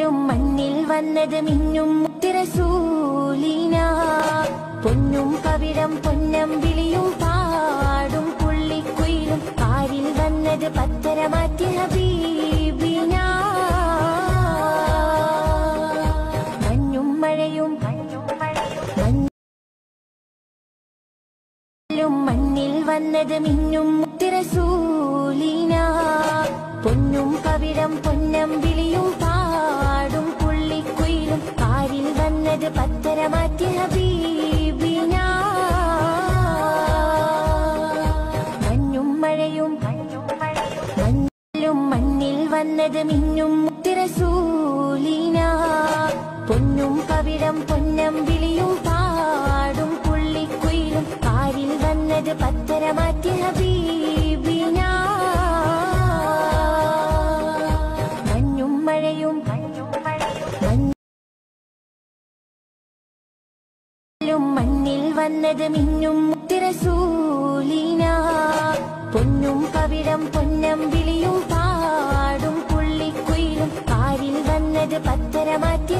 മണ്ണിൽ വന്നത് മിന്നും മുത്തിറസൂലിന പൊന്നും പവിഴം പൊന്നം വിളിയും പാടും പുള്ളിക്കുയിലും കാരിൽ വന്നത് പത്തര മാറ്റി ഹബീബിന മഞ്ഞും മഴയും മണ്ണിൽ വന്നത് മിന്നും മുത്തിറസൂലിന പൊന്നും പവിഴം പൊന്നം വിളിയും പാടും പുള്ളിക്കുയിലും കാരിൽ വന്നത് പത്തര മാറ്റി ഹബീബിന മഞ്ഞും മഴയും മണ്ണിൽ വന്നത് മിന്നും മുത്തിറസൂലിന പൊന്നും പവിഴം പൊന്നം വിളിയും പാടും പുള്ളിക്കുയിലും കാരിൽ വന്നത് പത്തര മാറ്റി ഹബീബിന മഞ്ഞും മഴയും മണ്ണിൽ വന്നത് മിന്നും മുത്തിറസൂലിന പൊന്നും പവിഴം പൊന്നം വിളിയും പാടും പുള്ളിക്കുയിലും കാരിൽ വന്നത് പത്തര മാറ്റി